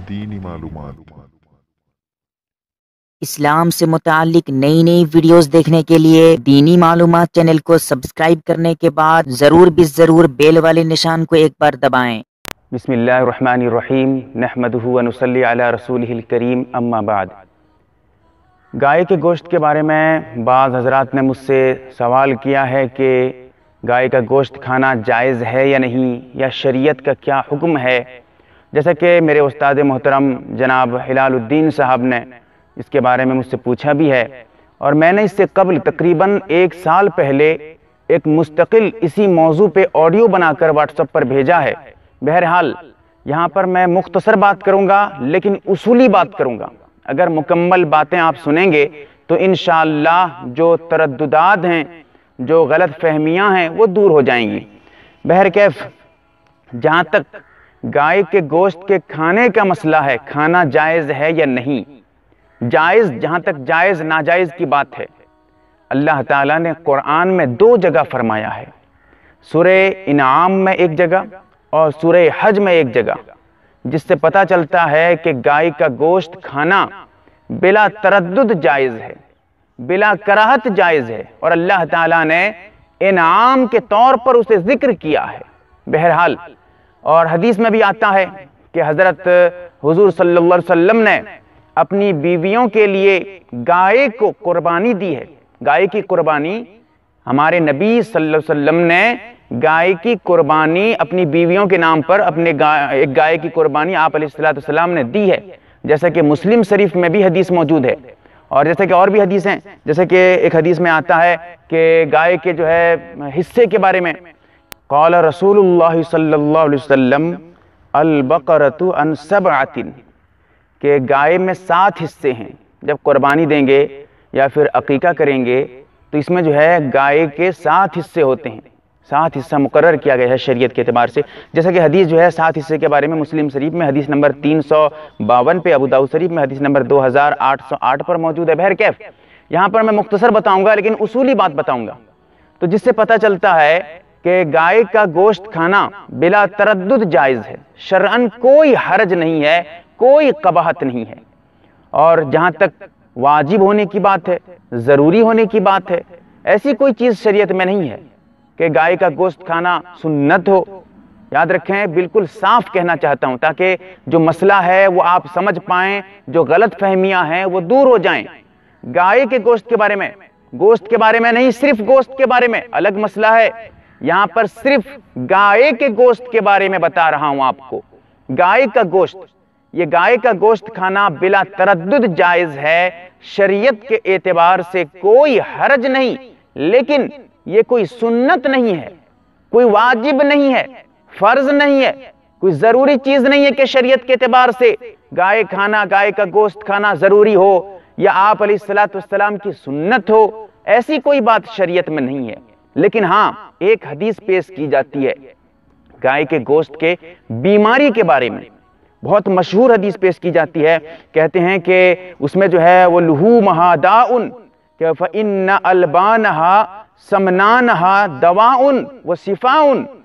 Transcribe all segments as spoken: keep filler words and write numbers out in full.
دینی معلومات۔ اسلام سے متعلق نئی نئی ویڈیوز دیکھنے کے لیے دینی معلومات چینل کو سبسکرائب کرنے کے بعد ضرور بھی ضرور بیل والے نشان کو ایک بار دبائیں۔ بسم اللہ الرحمن الرحیم، نحمدہ و نصلی علی رسولہ الکریم، اما بعد۔ گائے کے گوشت کے بارے میں بعض حضرات نے مجھ سے سوال کیا ہے کہ گائے کا گوشت کھانا جائز ہے یا نہیں، یا شریعت کا کیا حکم ہے۔ جیسا کہ میرے استاد محترم جناب ہلال الدین صاحب نے اس کے بارے میں مجھ سے پوچھا بھی ہے، اور میں نے اس سے قبل تقریباً ایک سال پہلے ایک مستقل اسی موضوع پہ آڈیو بنا کر واٹس ایپ پر بھیجا ہے۔ بہرحال یہاں پر میں مختصر بات کروں گا لیکن اصولی بات کروں گا۔ اگر مکمل باتیں آپ سنیں گے تو انشاءاللہ جو ترددات ہیں، جو غلط فہمیاں ہیں، وہ دور ہو جائیں گی۔ بہرکیف جہاں تک گائے کے گوشت کے کھانے کا مسئلہ ہے، کھانا جائز ہے یا نہیں، جائز جہاں تک جائز ناجائز کی بات ہے، اللہ تعالیٰ نے قرآن میں دو جگہ فرمایا ہے، سورہ انعام میں ایک جگہ اور سورہ حج میں ایک جگہ، جس سے پتہ چلتا ہے کہ گائے کا گوشت کھانا بلا تردد جائز ہے، بلا کراہت جائز ہے، اور اللہ تعالیٰ نے انعام کے طور پر اسے ذکر کیا ہے۔ بہرحال اور حدیث میں بھی آتا ہے کہ حضرت حضور صلی اللہ علیہ وسلم نے اپنی بیویوں کے لیے گائے کو قربانی دی ہے۔ گائے کی قربانی ہمارے نبی صلی اللہ علیہ وسلم نے گائے کی قربانی اپنی بیویوں کے نام پر اپنے ایک گائے کی قربانی آپ علیہ السلام نے دی ہے، جیسا کہ مسلم شریف میں بھی حدیث موجود ہے، اور جیسا کہ اور بھی حدیث ہیں، جیسا کہ ایک حدیث میں آتا ہے کہ گائے کے جو ہے حصے کے بارے میں قال رسول اللہ صلی اللہ علیہ وسلم البقرۃ عن سبعۃ، کہ گائے میں سات حصے ہیں۔ جب قربانی دیں گے یا پھر عقیقہ کریں گے تو اس میں جو ہے گائے کے سات حصے ہوتے ہیں، سات حصہ مقرر کیا گیا ہے شریعت کے اعتبار سے، جیسا کہ حدیث جو ہے سات حصے کے بارے میں مسلم شریف میں حدیث نمبر تین سو باون پہ، ابو داؤد شریف میں حدیث نمبر دو ہزار آٹھ سو آٹھ پر موجود ہے۔ بہرکیف یہاں پر میں مختصر بتاؤں گا لیکن اصولی بات بتاؤں گا، تو جس سے پتہ چلتا ہے کہ گائے کا گوشت کھانا بلا تردد جائز ہے، شرعاً کوئی حرج نہیں ہے، کوئی قباحت نہیں ہے۔ اور جہاں تک واجب ہونے کی بات ہے، ضروری ہونے کی بات ہے، ایسی کوئی چیز شریعت میں نہیں ہے کہ گائے کا گوشت کھانا سنت ہو۔ یاد رکھیں، بالکل صاف کہنا چاہتا ہوں تاکہ جو مسئلہ ہے وہ آپ سمجھ پائیں، جو غلط فہمیاں ہیں وہ دور ہو جائیں۔ گائے کے گوشت کے بارے میں، گوشت کے بارے میں نہیں، صرف گوشت کے بارے میں الگ مسئلہ ہے، یہاں پر صرف گائے کے گوشت کے بارے میں بتا رہا ہوں آپ کو۔ گائے کا گوشت، یہ گائے کا گوشت کھانا بلا تردد جائز ہے، شریعت کے اعتبار سے کوئی حرج نہیں، لیکن یہ کوئی سنت نہیں ہے، کوئی واجب نہیں ہے، فرض نہیں ہے، کوئی ضروری چیز نہیں ہے کہ شریعت کے اعتبار سے گائے کھانا، گائے کا گوشت کھانا ضروری ہو یا آپ علیہ الصلوۃ والسلام کی سنت ہو، ایسی کوئی بات شریعت میں نہیں ہے۔ لیکن ہاں ایک حدیث پیش کی جاتی ہے گائے کے گوشت کے بیماری کے بارے میں، بہت مشہور حدیث پیش کی جاتی ہے، کہتے ہیں کہ اس میں جو ہے وہ لحومها داء کہ فإن ألبانها سمنانها دواء وشفاء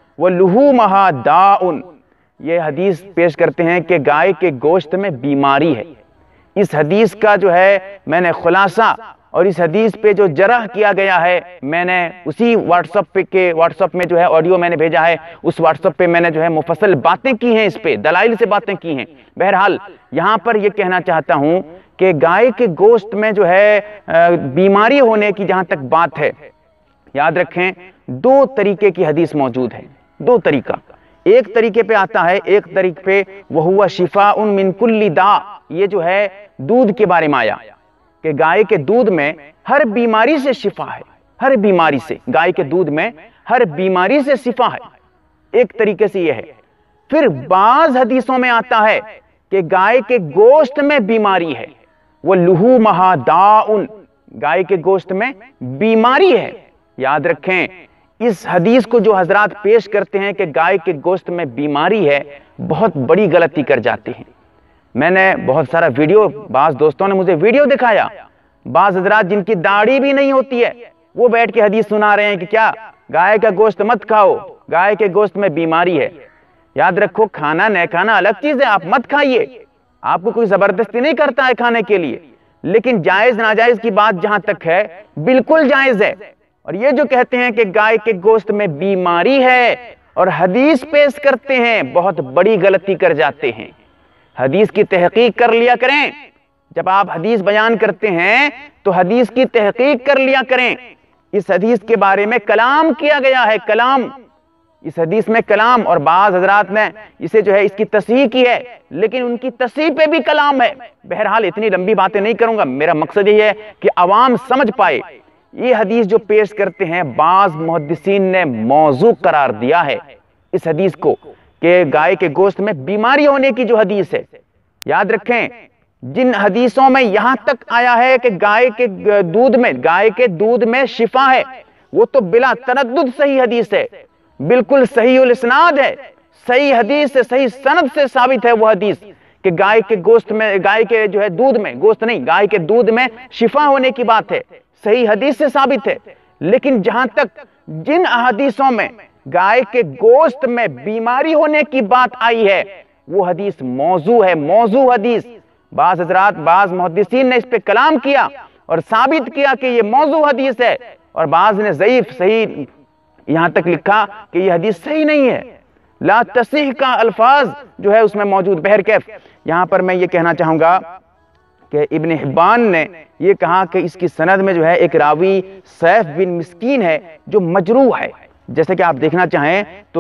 ولحومها داء، یہ حدیث پیش کرتے ہیں کہ گائے کے گوشت میں بیماری ہے۔ اس حدیث کا جو ہے میں نے خلاصہ اور اس حدیث پہ جو جرح کیا گیا ہے، میں نے اسی واٹس ایپ پہ کے واٹس ایپ میں جو ہے آڈیو میں نے بھیجا ہے، اس واٹس ایپ پہ میں نے جو ہے مفصل باتیں کی ہیں، اس پہ دلائل سے باتیں کی ہیں۔ بہرحال یہاں پر یہ کہنا چاہتا ہوں کہ گائے کے گوشت میں جو ہے بیماری ہونے کی جہاں تک بات ہے، یاد رکھیں دو طریقے کی حدیث موجود ہے، دو طریقہ، ایک طریقے پہ آتا ہے، ایک طریقے پہ وَهُوَ شِفَاءٌ مِّن كُلِّ دَاءٍ، یہ جو ہے دودھ کے بارے میں آیا کہ گائے کے دودھ میں ہر بیماری سے شفا ہے، ہر بیماری سے، گائے کے دودھ میں ہر بیماری سے شفا ہے، ایک طریقے سے یہ ہے۔ پھر بعض حدیثوں میں آتا ہے کہ گائے کے گوشت میں بیماری ہے، وہ لحومها داء، گائے کے گوشت میں بیماری ہے۔ یاد رکھیں اس حدیث کو جو حضرات پیش کرتے ہیں کہ گائے کے گوشت میں بیماری ہے، بہت بڑی غلطی کر جاتے ہیں۔ میں نے بہت سارا ویڈیو، بعض دوستوں نے مجھے ویڈیو دکھایا، بعض حضرات جن کی داڑھی بھی نہیں ہوتی ہے وہ بیٹھ کے حدیث سنا رہے ہیں کہ کیا گائے کا گوشت مت کھاؤ، گائے کے گوشت میں بیماری ہے۔ یاد رکھو کھانا نہ کھانا الگ چیز ہے، آپ مت کھائیے، آپ کو کوئی زبردستی نہیں کرتا ہے کھانے کے لیے، لیکن جائز ناجائز کی بات جہاں تک ہے بالکل جائز ہے۔ اور یہ جو کہتے ہیں کہ گائے کے گوشت میں بیماری ہے اور حدیث پیش کرتے ہیں، بہت بڑی غلطی کر جاتے ہیں۔ حدیث کی تحقیق کر لیا کریں، جب آپ حدیث بیان کرتے ہیں تو حدیث کی تحقیق کر لیا کریں۔ اس حدیث کے بارے میں کلام کیا گیا ہے، کلام، اس حدیث میں کلام، اور بعض حضرات نے اسے جو ہے اس کی تصحیح کی ہے، لیکن ان کی تصحیح پہ بھی کلام ہے۔ بہرحال اتنی لمبی باتیں نہیں کروں گا، میرا مقصد یہ ہے کہ عوام سمجھ پائے۔ یہ حدیث جو پیش کرتے ہیں بعض محدثین نے موضوع قرار دیا ہے اس حدیث کو، کہ گائے کے گوشت میں بیماری ہونے کی جو حدیث ہے، یاد رکھیں جن حدیثوں میں یہاں تک آیا ہے کہ گائے کے دودھ میں گائے کے دودھ میں شفا ہے، وہ تو بلا تردد صحیح حدیث ہے، بالکل صحیح الاسناد ہے، صحیح حدیث سے صحیح سند سے ثابت ہے وہ حدیث کہ گائے کے گوشت میں گائے کے جو ہے دودھ میں گوشت نہیں گائے کے دودھ میں شفا ہونے کی بات ہے، صحیح حدیث سے ثابت ہے۔ لیکن جہاں تک جن حدیثوں میں گائے کے گوشت میں بیماری ہونے کی بات آئی ہے وہ حدیث موضوع ہے، موضوع حدیث۔ بعض حضرات بعض محدثین نے اس پہ کلام کیا اور ثابت کیا کہ یہ موضوع حدیث ہے، اور بعض نے ضعیف صحیح یہاں تک لکھا کہ یہ حدیث صحیح نہیں ہے، لا تصح کا الفاظ جو ہے اس میں موجود۔ بہرکیف یہاں پر میں یہ کہنا چاہوں گا کہ ابن حبان نے یہ کہا کہ اس کی سند میں جو ہے ایک راوی سیف بن مسکین ہے جو مجروح ہے۔ جیسے کہ آپ دیکھنا چاہیں تو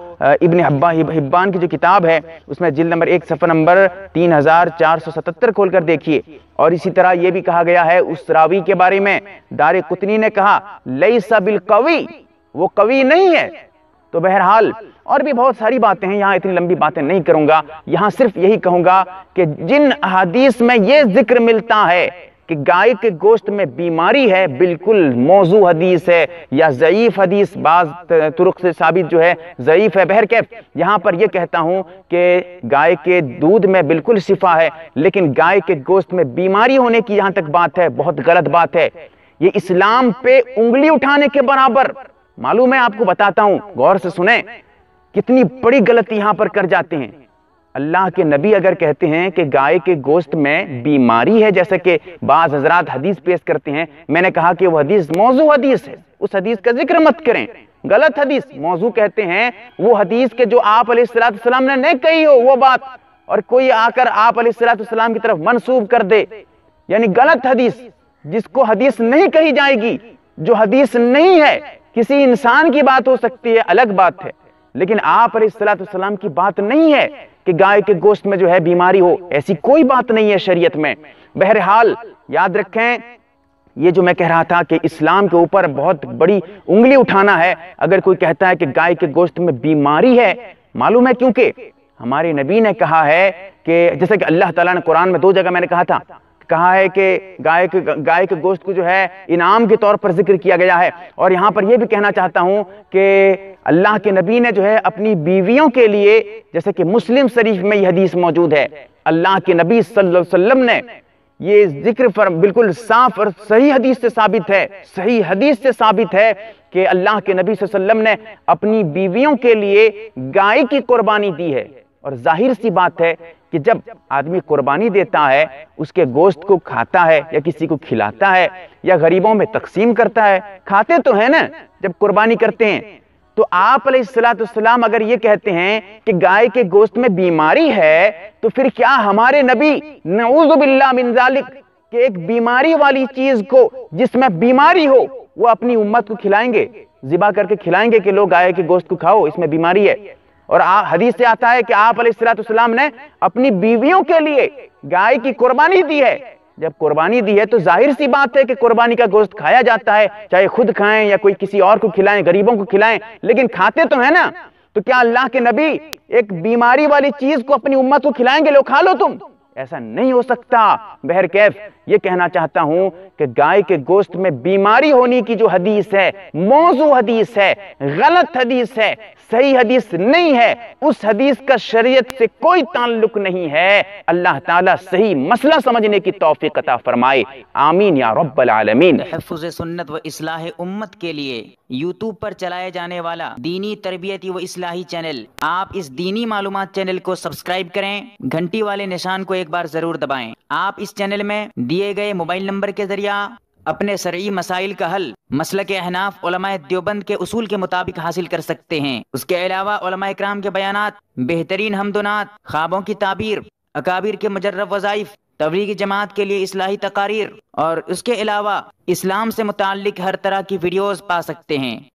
ابن حبان کی جو کتاب ہے اس میں جلد نمبر ایک صفحہ نمبر تین ہزار چار سو ستتر کھول کر دیکھیے۔ اور اسی طرح یہ بھی کہا گیا ہے اس راوی کے بارے میں، دارقطنی نے کہا لیس بالقوی، وہ قوی نہیں ہے۔ تو بہرحال اور بھی بہت ساری باتیں ہیں، یہاں اتنی لمبی باتیں نہیں کروں گا، یہاں صرف یہی کہوں گا کہ جن احادیث میں یہ ذکر ملتا ہے کہ گائے کے گوشت میں بیماری ہے، بالکل موضوع حدیث ہے یا ضعیف حدیث، بعض طرق سے ثابت جو ہے ضعیف ہے۔ بہرکیف یہاں پر یہ کہتا ہوں کہ گائے کے دودھ میں بالکل شفا ہے، لیکن گائے کے گوشت میں بیماری ہونے کی جہاں تک بات ہے بہت غلط بات ہے۔ یہ اسلام پہ انگلی اٹھانے کے برابر، معلوم ہے آپ کو بتاتا ہوں، غور سے سنیں کتنی بڑی غلطی یہاں پر کر جاتے ہیں۔ اللہ کے نبی اگر کہتے ہیں کہ گائے کے گوشت میں بیماری ہے، جیسے کہ بعض حضرات حدیث پیش کرتے ہیں، میں نے کہا کہ وہ حدیث موضوع حدیث ہے، اس حدیث کا ذکر مت کریں، غلط حدیث۔ موضوع کہتے ہیں وہ حدیث کے جو آپ علیہ السلام نے نہیں کہی ہو وہ بات، اور کوئی آ کر آپ علیہ السلام کی طرف منسوب کر دے، یعنی غلط حدیث جس کو حدیث نہیں کہی جائے گی، جو حدیث نہیں ہے، کسی انسان کی بات ہو سکتی ہے الگ بات ہے، لیکن آپ علیہ السلام کی بات نہیں ہے کہ گائے کے گوشت میں جو ہے بیماری ہو، ایسی کوئی بات نہیں ہے شریعت میں۔ بہرحال یاد رکھیں یہ جو میں کہہ رہا تھا کہ اسلام کے اوپر بہت بڑی انگلی اٹھانا ہے اگر کوئی کہتا ہے کہ گائے کے گوشت میں بیماری ہے، معلوم ہے کیونکہ ہمارے نبی نے کہا ہے کہ جیسے کہ اللہ تعالیٰ نے قرآن میں دو جگہ میں نے کہا تھا کہا ہے کہ گائے کے گائے کے گوشت کو جو ہے انعام کے طور پر ذکر کیا گیا ہے، اور یہاں پر یہ بھی کہنا چاہتا ہوں کہ اللہ کے نبی نے جو ہے اپنی بیویوں کے لیے، جیسے کہ مسلم شریف میں یہ حدیث موجود ہے، اللہ کے نبی صلی اللہ علیہ وسلم نے یہ ذکر پر بالکل صاف اور صحیح حدیث سے ثابت ہے، صحیح حدیث سے ثابت ہے کہ اللہ کے نبی صلی اللہ علیہ وسلم نے اپنی بیویوں کے لیے گائے کی قربانی دی ہے۔ اور ظاہر سی بات ہے کہ جب آدمی قربانی دیتا ہے اس کے گوشت کو کھاتا ہے یا کسی کو کھلاتا ہے یا غریبوں میں تقسیم کرتا ہے، کھاتے تو ہیں نا جب قربانی کرتے ہیں۔ تو آپ علیہ السلام اگر یہ کہتے ہیں کہ گائے کے گوشت میں بیماری ہے تو پھر کیا ہمارے نبی نعوذ باللہ من ذالک کہ ایک بیماری والی چیز کو جس میں بیماری ہو وہ اپنی امت کو کھلائیں گے، ذبح کر کے کھلائیں گے کہ لوگ گائے کے گوشت کو کھاؤ اس میں بیماری ہے؟ اور حدیث سے آتا ہے کہ آپ علیہ السلام نے اپنی بیویوں کے لیے گائے کی قربانی دی ہے۔ جب قربانی دی ہے تو ظاہر سی بات ہے کہ قربانی کا گوشت کھایا جاتا ہے، چاہے خود کھائیں یا کوئی کسی اور کو کھلائیں، غریبوں کو کھلائیں، لیکن کھاتے تو ہیں نا۔ تو کیا اللہ کے نبی ایک بیماری والی چیز کو اپنی امت کو کھلائیں گے لو کھا لو تم؟ ایسا نہیں ہو سکتا۔ بہرکیف یہ کہنا چاہتا ہوں کہ گائے کے گوشت میں بیماری ہونے کی جو حدیث ہے موضوع حدیث ہے، غلط حدیث ہے، صحیح حدیث نہیں ہے، اس حدیث کا شریعت سے کوئی تعلق نہیں ہے۔ اللہ تعالیٰ صحیح مسئلہ سمجھنے کی توفیق عطا فرمائے، آمین یا رب العالمین۔ تحفظ سنت و اصلاح امت کے لیے یوٹیوب پر چلائے جانے والا دینی تربیتی و اصلاحی چینل، آپ اس دینی معلومات چینل کو سبسکرائب کریں، گھنٹی والے نشان کو ایک ایک بار ضرور دبائیں۔ آپ اس چینل میں دیے گئے موبائل نمبر کے ذریعہ اپنے شرعی مسائل کا حل مسلک احناف علماء دیوبند کے اصول کے مطابق حاصل کر سکتے ہیں۔ اس کے علاوہ علماء اکرام کے بیانات، بہترین حمد و نعت، خوابوں کی تعبیر، اکابر کے مجرب وظائف، تبلیغی جماعت کے لیے اصلاحی تقاریر اور اس کے علاوہ اسلام سے متعلق ہر طرح کی ویڈیوز پا سکتے ہیں۔